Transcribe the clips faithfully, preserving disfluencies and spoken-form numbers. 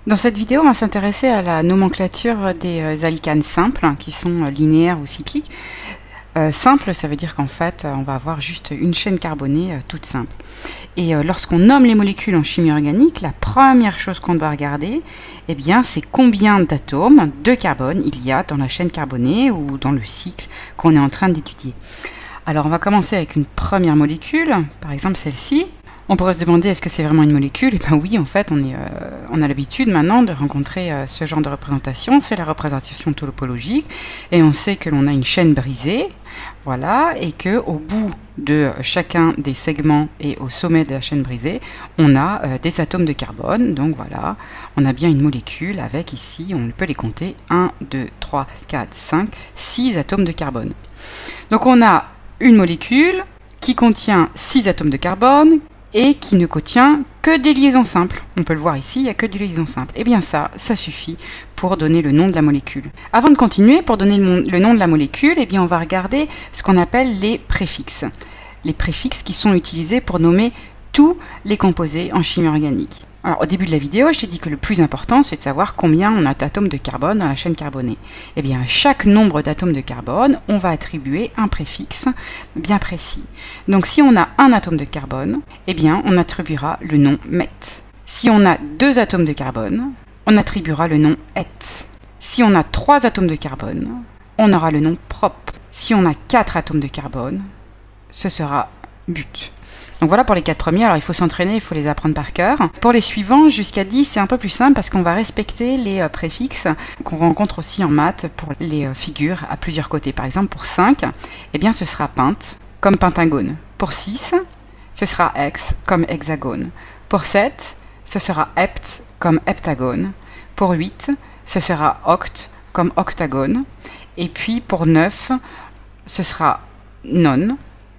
Dans cette vidéo, on va s'intéresser à la nomenclature des alcanes simples, qui sont linéaires ou cycliques. Euh, simple, ça veut dire qu'en fait, on va avoir juste une chaîne carbonée euh, toute simple. Et euh, lorsqu'on nomme les molécules en chimie organique, la première chose qu'on doit regarder, eh bien, c'est combien d'atomes de carbone il y a dans la chaîne carbonée ou dans le cycle qu'on est en train d'étudier. Alors, on va commencer avec une première molécule, par exemple celle-ci. On pourrait se demander, est-ce que c'est vraiment une molécule? Et bien oui, en fait, on, est, euh, on a l'habitude maintenant de rencontrer euh, ce genre de représentation. C'est la représentation topologique. Et on sait que l'on a une chaîne brisée, voilà, et qu'au bout de chacun des segments et au sommet de la chaîne brisée, on a euh, des atomes de carbone. Donc voilà, on a bien une molécule avec ici, on peut les compter, un, deux, trois, quatre, cinq, six atomes de carbone. Donc on a une molécule qui contient six atomes de carbone, et qui ne contient que des liaisons simples. On peut le voir ici, il n'y a que des liaisons simples. Et bien ça, ça suffit pour donner le nom de la molécule. Avant de continuer, pour donner le nom de la molécule, eh bien on va regarder ce qu'on appelle les préfixes. Les préfixes qui sont utilisés pour nommer tous les composés en chimie organique. Alors, au début de la vidéo, je t'ai dit que le plus important, c'est de savoir combien on a d'atomes de carbone dans la chaîne carbonée. Eh bien, à chaque nombre d'atomes de carbone, on va attribuer un préfixe bien précis. Donc, si on a un atome de carbone, eh bien, on attribuera le nom met. Si on a deux atomes de carbone, on attribuera le nom et. Si on a trois atomes de carbone, on aura le nom prop. Si on a quatre atomes de carbone, ce sera but. Donc voilà pour les quatre premiers, alors il faut s'entraîner, il faut les apprendre par cœur. Pour les suivants, jusqu'à dix, c'est un peu plus simple parce qu'on va respecter les euh, préfixes qu'on rencontre aussi en maths pour les euh, figures à plusieurs côtés. Par exemple, pour cinq, eh bien, ce sera pente, comme pentagone. Pour six, ce sera hex, comme hexagone. Pour sept, ce sera hept, comme heptagone. Pour huit, ce sera oct, comme octagone. Et puis pour neuf, ce sera non.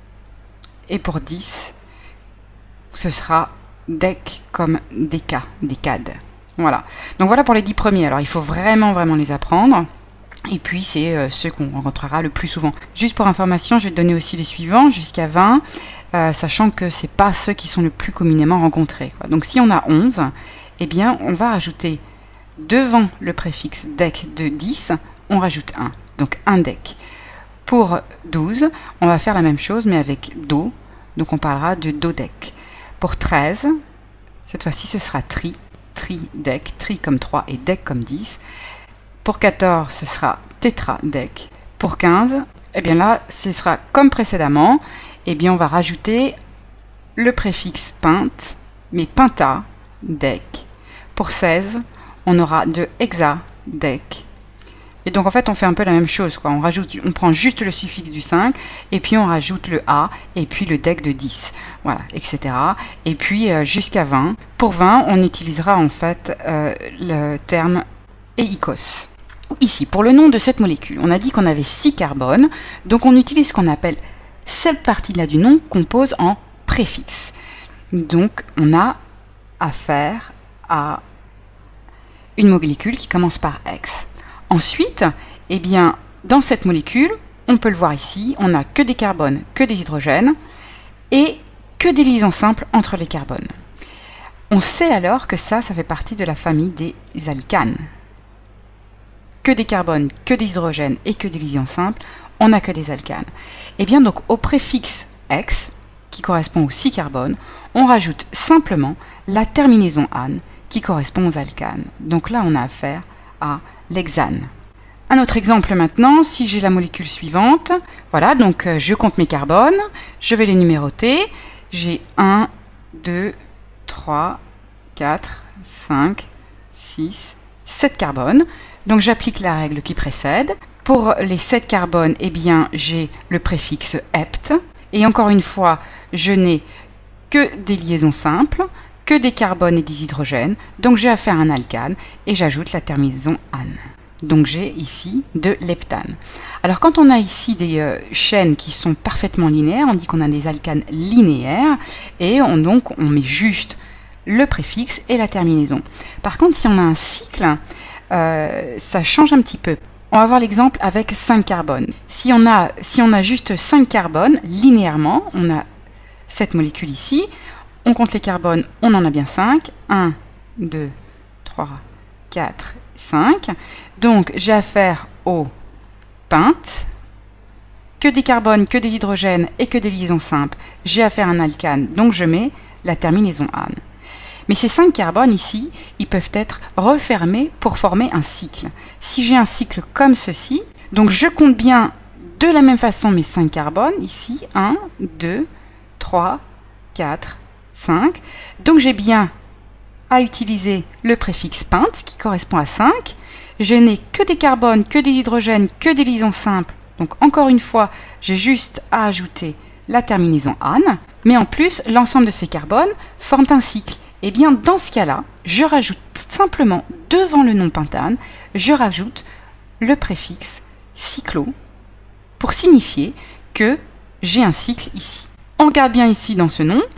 Et pour dix, ce sera dec comme déca, décade. Voilà. Donc voilà pour les dix premiers. Alors il faut vraiment, vraiment les apprendre. Et puis c'est euh, ceux qu'on rencontrera le plus souvent. Juste pour information, je vais te donner aussi les suivants, jusqu'à vingt, euh, sachant que ce n'est pas ceux qui sont le plus communément rencontrés, quoi. Donc si on a onze, eh bien on va rajouter devant le préfixe dec de dix, on rajoute un. Donc un dec. Pour douze, on va faire la même chose, mais avec do. Donc on parlera de dodec. Pour treize, cette fois-ci ce sera tri, tri, dec, tri comme trois et dec comme dix. Pour quatorze, ce sera tétradec. Pour quinze, eh bien là, ce sera comme précédemment, eh bien on va rajouter le préfixe pente, mais penta, dec. Pour seize, on aura de hexadec. Et donc en fait on fait un peu la même chose, quoi. On rajoute, on prend juste le suffixe du cinq et puis on rajoute le A et puis le dec de dix, voilà, et cetera. Et puis euh, jusqu'à vingt. Pour vingt, on utilisera en fait euh, le terme éikos. Ici, pour le nom de cette molécule, on a dit qu'on avait six carbones, donc on utilise ce qu'on appelle cette partie-là du nom qu'on pose en préfixe. Donc on a affaire à une molécule qui commence par X. Ensuite, eh bien, dans cette molécule, on peut le voir ici, on n'a que des carbones, que des hydrogènes et que des liaisons simples entre les carbones. On sait alors que ça, ça fait partie de la famille des alcanes. Que des carbones, que des hydrogènes et que des liaisons simples, on n'a que des alcanes. Et bien donc au préfixe X, qui correspond aux six carbones, on rajoute simplement la terminaison ane, qui correspond aux alcanes. Donc là, on a affaire à l'hexane. Un autre exemple maintenant, si j'ai la molécule suivante, voilà, donc euh, je compte mes carbones, je vais les numéroter, j'ai un, deux, trois, quatre, cinq, six, sept carbones, donc j'applique la règle qui précède. Pour les sept carbones, eh bien j'ai le préfixe hept, et encore une fois, je n'ai que des liaisons simples, que des carbones et des hydrogènes, donc j'ai affaire à un alcane et j'ajoute la terminaison ane. Donc j'ai ici de l'heptane. Alors quand on a ici des euh, chaînes qui sont parfaitement linéaires, on dit qu'on a des alcanes linéaires et on, donc on met juste le préfixe et la terminaison. Par contre, si on a un cycle, euh, ça change un petit peu. On va voir l'exemple avec cinq carbones. Si on a, si on a juste cinq carbones, linéairement, on a cette molécule ici, on compte les carbones, on en a bien cinq. un, deux, trois, quatre, cinq. Donc j'ai affaire aux peintes, que des carbones, que des hydrogènes et que des liaisons simples. J'ai affaire à un alcane, donc je mets la terminaison -ane. Mais ces cinq carbones ici, ils peuvent être refermés pour former un cycle. Si j'ai un cycle comme ceci, donc je compte bien de la même façon mes cinq carbones, ici, un, deux, trois, quatre, cinq. Donc j'ai bien à utiliser le préfixe pente qui correspond à cinq. Je n'ai que des carbones, que des hydrogènes, que des liaisons simples. Donc encore une fois, j'ai juste à ajouter la terminaison -ane. Mais en plus, l'ensemble de ces carbones forment un cycle. Et bien dans ce cas-là, je rajoute simplement devant le nom pentane, je rajoute le préfixe cyclo pour signifier que j'ai un cycle ici. On regarde bien ici dans ce nom.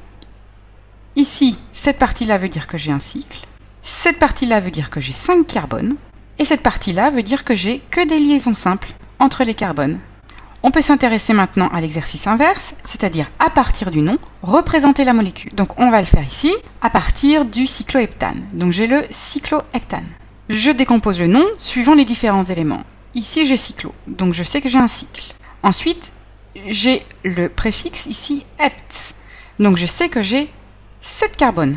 Ici, cette partie-là veut dire que j'ai un cycle. Cette partie-là veut dire que j'ai cinq carbones. Et cette partie-là veut dire que j'ai que des liaisons simples entre les carbones. On peut s'intéresser maintenant à l'exercice inverse, c'est-à-dire à partir du nom, représenter la molécule. Donc on va le faire ici, à partir du cycloheptane. Donc j'ai le cycloheptane. Je décompose le nom suivant les différents éléments. Ici j'ai cyclo, donc je sais que j'ai un cycle. Ensuite, j'ai le préfixe ici hept, donc je sais que j'ai sept carbones.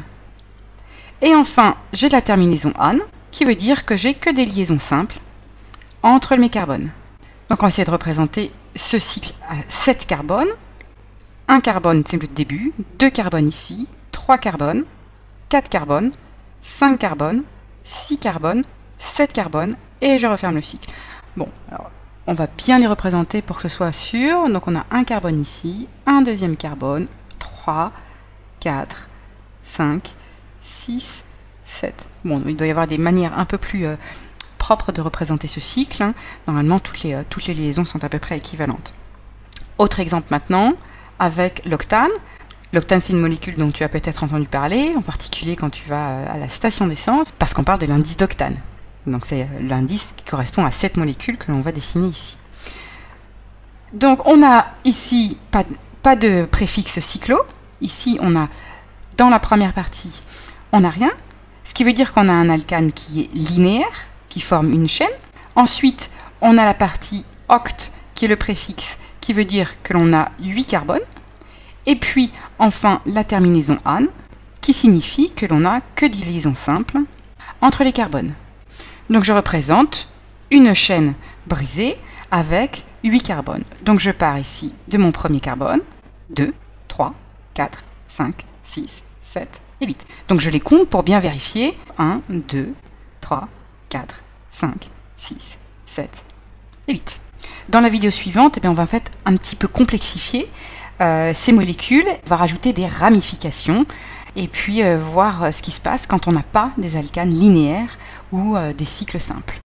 Et enfin, j'ai la terminaison -ane, qui veut dire que j'ai que des liaisons simples entre mes carbones. Donc on va essayer de représenter ce cycle à sept carbones. Un carbone, c'est le début, deux carbones ici, trois carbones, quatre carbones, cinq carbones, six carbones, sept carbones, et je referme le cycle. Bon, alors on va bien les représenter pour que ce soit sûr. Donc on a un carbone ici, un deuxième carbone, trois, quatre, cinq, six, sept. Bon, il doit y avoir des manières un peu plus euh, propres de représenter ce cycle. Hein. Normalement, toutes les, euh, toutes les liaisons sont à peu près équivalentes. Autre exemple maintenant, avec l'octane. L'octane, c'est une molécule dont tu as peut-être entendu parler, en particulier quand tu vas à la station d'essence, parce qu'on parle de l'indice d'octane. Donc c'est l'indice qui correspond à cette molécule que l'on va dessiner ici. Donc on a ici pas, pas de préfixe cyclo. Ici, on a, dans la première partie, on n'a rien. Ce qui veut dire qu'on a un alcane qui est linéaire, qui forme une chaîne. Ensuite, on a la partie oct, qui est le préfixe, qui veut dire que l'on a huit carbones. Et puis, enfin, la terminaison -ane, qui signifie que l'on n'a que des liaisons simples entre les carbones. Donc, je représente une chaîne brisée avec huit carbones. Donc, je pars ici de mon premier carbone, deux, trois, quatre, cinq, six, sept et huit. Donc, je les compte pour bien vérifier. un, deux, trois, quatre, cinq, six, sept et huit. Dans la vidéo suivante, eh bien, on va en fait un petit peu complexifier euh, ces molécules. On va rajouter des ramifications et puis euh, voir ce qui se passe quand on n'a pas des alcanes linéaires ou euh, des cycles simples.